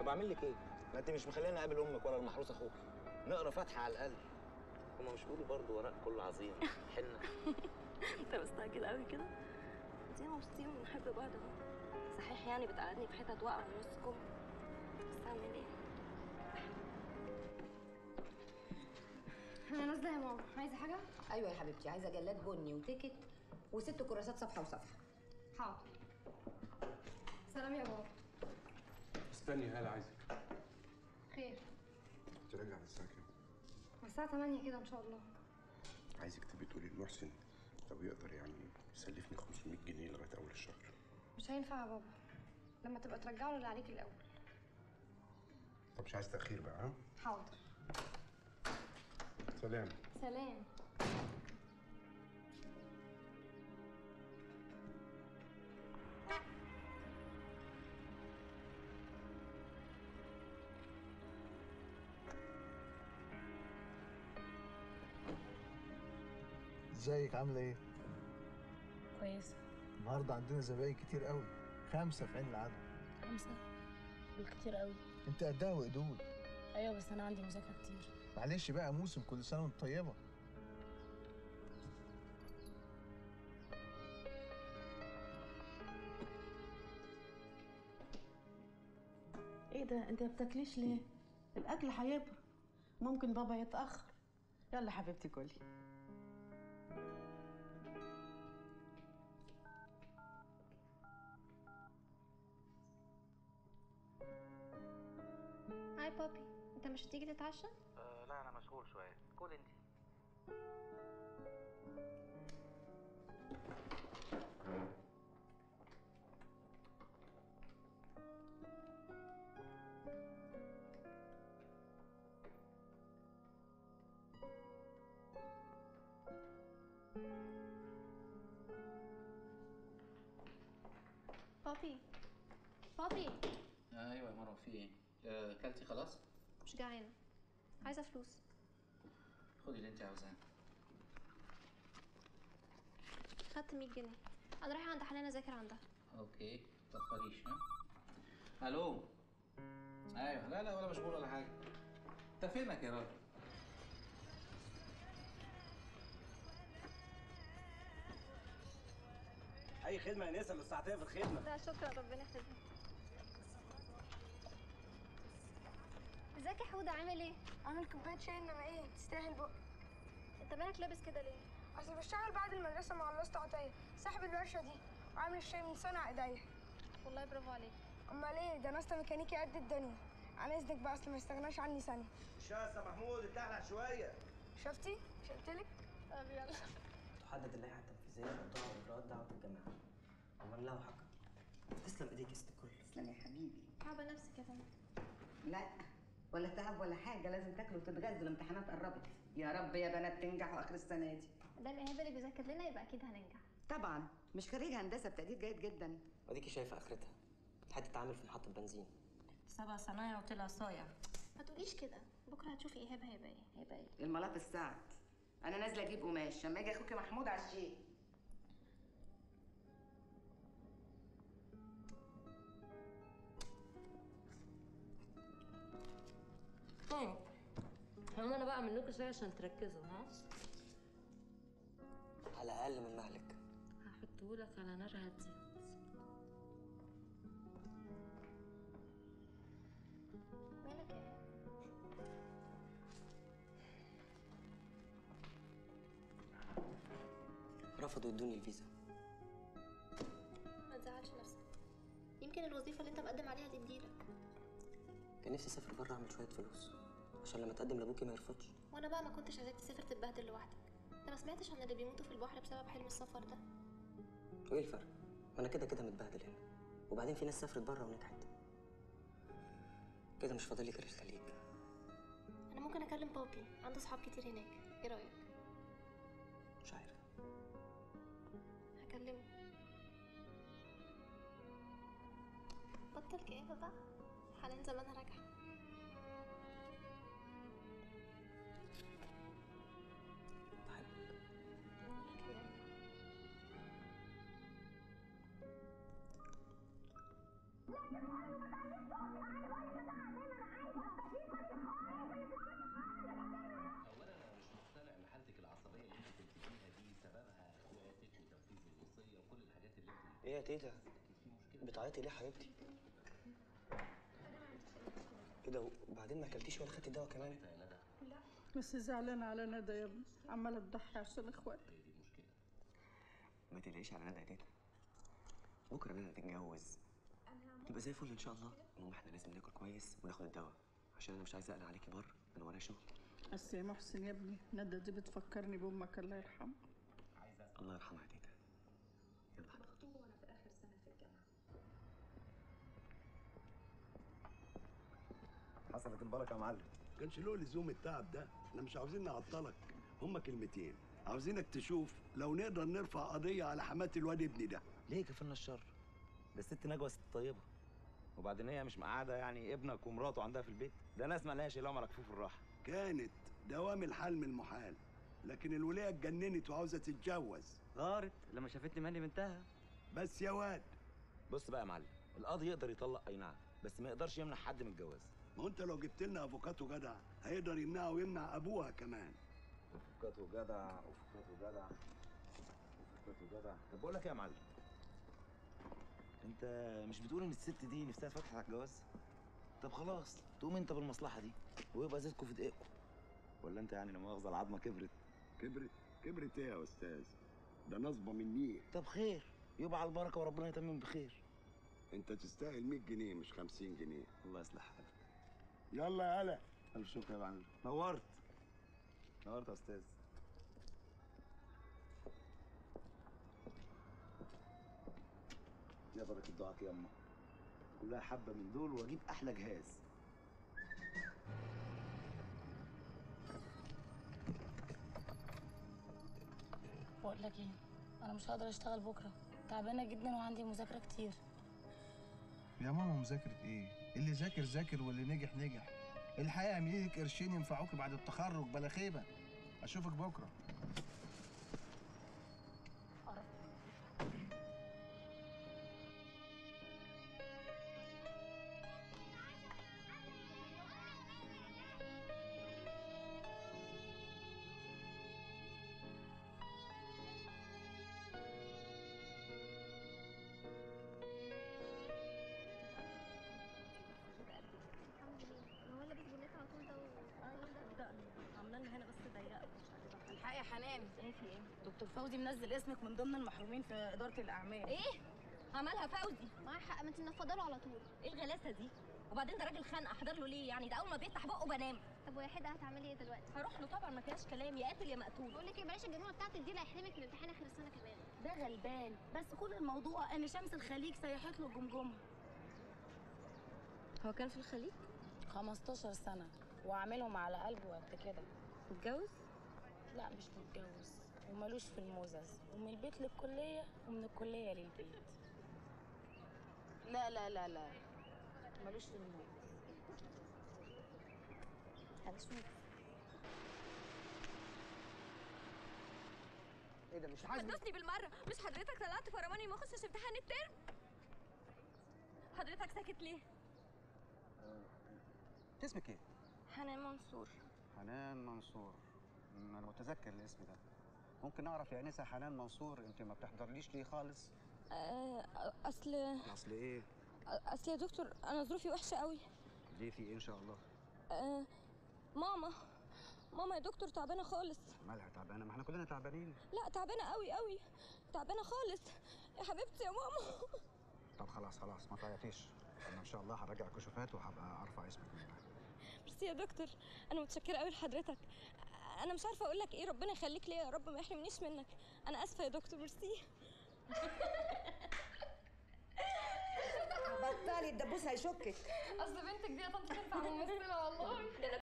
اعمل لك ايه؟ ما انت مش مخليني اقابل امك ولا المحروس اخوك. نقرا فاتحه على الاقل. هما مش بيقولوا برضه وراء كل عظيم حنه. انت مستعجل قوي كده؟ دي مبسوطين ونحب بعض اهو. صحيح يعني بتقعدني في حتت واقعه ونص كم، بس اعمل ايه؟ انا نازله يا ماما. عايزه حاجه؟ ايوه يا حبيبتي، عايزه جلاد بني وتيكت وست كراسات صفحه وصفحه. حاضر. سلام يا بابا. استني يا هاله، عايزك. خير. ترجع الساعه كام؟ الساعه 8 كده ان شاء الله. عايزك تبقي تقولي لمحسن لو يقدر يعني يسلفني 500 جنيه لغايه اول الشهر. مش هينفع يا بابا، لما تبقى ترجع له اللي عليك الاول. طب مش عايز تاخير بقى؟ ها؟ حاضر. سلام. سلام. ازيك عامله ايه؟ كويسه. النهارده عندنا زباين كتير قوي، 5 في عين العدد. 5 دول كتير قوي. انت قدها وقدود. ايوه بس انا عندي مذاكره كتير. معلش بقى موسم، كل سنه وانت طيبه. ايه ده؟ انت ما بتاكليش ليه؟ الاكل هيبرد، ممكن بابا يتاخر. يلا حبيبتي كلي. هاي بابي، انت مش هتيجي تتعشى؟ لا انا مشغول شويه، كل انت. بابي بابي. ايوه يا مروه، في ايه؟ اكلتي خلاص؟ مش جعانه، عايزه فلوس. خدي اللي انت عاوزاه. خدت 100 جنيه، انا رايحه عند حنان اذاكر عندها. اوكي متأخريش. ها الو. ايوه، لا ولا مشغول ولا حاجه. انت فينك يا راجل؟ اي خدمه يا نسا، الساعتين في الخدمه. لا شكرا، ربنا يخليك. ازيك يا حوده، عامل ايه؟ عامل كوبايه شاي، انما ايه تستاهل بقى. انت مالك لابس كده ليه؟ اصل بشتغل بعد المدرسه مع الاسطى عطيه صاحب الورشه دي، وعامل الشاي من صنع ايديا. والله برافو عليك. امال ايه، ده انا اسطى ميكانيكي قد الدنيا. عن اذنك بقى، اصل ما يستغناش عني ثانيه. شاسة محمود، اتدحلق شويه. شفتي؟ مش قلتلك؟ طب يلا. تحدد اللائحه التنفيذيه لإيقاع واجراءات دعوه الجماعه ومن له حق. تسلم ايديك يا ست الكل. تسلم يا حبيبي. تعبه نفسك يا طنط. لا ولا تعب ولا حاجه، لازم تاكلوا وتتغذوا، الامتحانات قربت. يا رب يا بنات تنجحوا اخر السنه دي. ده الايهاب اللي بيذاكر لنا يبقى اكيد هننجح. طبعا، مش خريج هندسه بتقدير جيد جدا. وديكي شايفه اخرتها، لحد تتعامل في محطه بنزين. 7 صنايع وطلع صايع. ما تقوليش كده، بكره هتشوفي ايهاب هيبقى ايه. الملاط السعد. انا نازله اجيب قماش لما يجي اخوكي محمود على الشيء. طيب هقوم انا بقى اعمل لكم شاي عشان تركزوا. ها على اقل من مهلك. هحطهولك على نار هاديه. مالك ايه؟ رفضوا يدوني الفيزا. ما تزعلش نفسك، يمكن الوظيفه اللي انت مقدم عليها تديلك. كان نفسي اسافر بره اعمل شويه فلوس عشان لما تقدم لابوكي ما يرفضش. وانا بقى ما كنتش عايزاك تسافر تتبهدل لوحدك. انت ما سمعتش عن اللي بيموتوا في البحر بسبب حلم السفر ده؟ وايه الفرق؟ انا كده كده متبهدل هنا، وبعدين في ناس سافرت بره ونجحت. كده مش فاضل لي غير الخليج. انا ممكن اكلم بابي، عنده صحاب كتير هناك، ايه رايك؟ مش عارف. هكلمه. بطل كآبة بقى، حنان زمانها راجعة. بحبك. كمان. تيتا بتعيطي ليه يا حبيبتي؟ ايه ده؟ وبعدين ما اكلتيش ولا خدتي دواء كمان؟ بس زعلانة على ندى يا ابني، عمالة تضحي عشان اخواتها. ما تقلقيش على ندى يا تيتا، بكره ندى تتجوز تبقى زي الفل ان شاء الله. المهم احنا لازم ناكل كويس وناخد الدواء عشان انا مش عايز اقلق عليكي بره، انا ورايا شغل. بس يا محسن يا ابني، ندى دي بتفكرني بامك الله يرحمها. الله يرحمها يا تيتا. يلا مخطوبة وانا في اخر سنة في الجامعة. حصلت البركه يا معلم. كانش له لزوم التعب ده، احنا مش عاوزين نعطلك، هما كلمتين، عاوزينك تشوف لو نقدر نرفع قضيه على حماه الواد ابني ده. ليه كفلنا الشر؟ ده الست نجوى ست طيبه، وبعدين هي مش مقعده يعني ابنك ومراته عندها في البيت، ده ناس ما لهاش الا مكفوف الراحه. كانت دوام الحال من المحال، لكن الوليه اتجننت وعاوزه تتجوز. غارت لما شافتني ماني بنتها. بس يا واد بص بقى يا معلم، القاضي يقدر يطلق اي نعم، بس ما يقدرش يمنع حد من الجواز. ما هو انت لو جبت لنا افوكاتو جدع هيقدر يمنعه ويمنع ابوها كمان. افوكاتو جدع، افوكاتو جدع، افوكاتو جدع. طب بقول لك ايه يا معلم، انت مش بتقول ان الست دي نفسها فتحت على الجواز؟ طب خلاص تقوم انت بالمصلحه دي ويبقى زيتكم في دقيقكم. ولا انت يعني لا مؤاخذه العظمه كبرت؟ كبرت ايه يا استاذ؟ ده نصبه مني. طب خير، يبقى على البركه وربنا يتمم بخير. انت تستاهل 100 جنيه مش 50 جنيه. الله يصلح حالك. يلا يا هلا. الف شكر يا معلم، نورت نورت يا استاذ. يا بركه دعاك يا امه، كلها حبه من دول واجيب احلى جهاز. بقول لك ايه، انا مش هقدر اشتغل بكره، تعبانه جدا وعندي مذاكره كتير. يا ماما مذاكرة ايه؟ اللي ذاكر ذاكر واللي نجح نجح. الحقيقة اعملي لك قرشين ينفعوك بعد التخرج بلا خيبة. اشوفك بكرة. الحقي يا حنان. ايه في ايه؟ دكتور فوزي منزل اسمك من ضمن المحرومين في اداره الاعمال. ايه؟ عملها فوزي؟ معاه حق، ما انت منفضه له على طول. ايه الغلاسه دي؟ وبعدين ده راجل خانقه، احضر له ليه يعني؟ ده اول ما بيفتح بقه بنام. طب ويا حدا هتعملي ايه دلوقتي؟ هروح له طبعا، ما فيهاش كلام، يا قاتل يا مقتول. بقول لك ايه، بلاش الجنونه بتاعتك دي اللي هيحرمك من امتحان اخر السنه كمان. ده غلبان، بس كل الموضوع ان شمس الخليج سيحت له الجمجمه. هو كان في الخليج 15 سنه وعاملهم على قلبه قد كده. متجوز؟ لا مش متجوز، ومالوش في الموزز، ومن البيت للكليه ومن الكليه للبيت. لا لا لا لا، مالوش في الموزز. هنشوف. ايه ده مش عايز؟ هتدوسني بالمره، مش حضرتك طلعت فرماني ما اخشش امتحان الترم؟ حضرتك ساكت ليه؟ اسمك ايه؟ حنان منصور. حنان منصور. انا متذكر الاسم ده. ممكن اعرف يا انسه حنان منصور انت ما بتحضرليش ليه خالص؟ اصل ايه؟ اصل يا دكتور انا ظروفي وحشه قوي. ليه في ايه ان شاء الله؟ ماما يا دكتور تعبانه خالص. مالها تعبانه؟ ما احنا كلنا تعبانين. لا تعبانه قوي قوي، تعبانه خالص يا حبيبتي يا ماما. طب خلاص ما تعيطيش، انا ان شاء الله هراجع كشوفات وهبقى ارفع اسمك منها. ميرسي يا دكتور، انا متشكره قوي لحضرتك. انا مش عارفه اقول لك ايه، ربنا يخليك ليا يا رب، ما يحرمنيش منك. انا اسفه يا دكتور. ميرسي. بطلي الدبوس هيشكك. اصل بنتك دي يا طنط تنفع ممثله والله. ده انا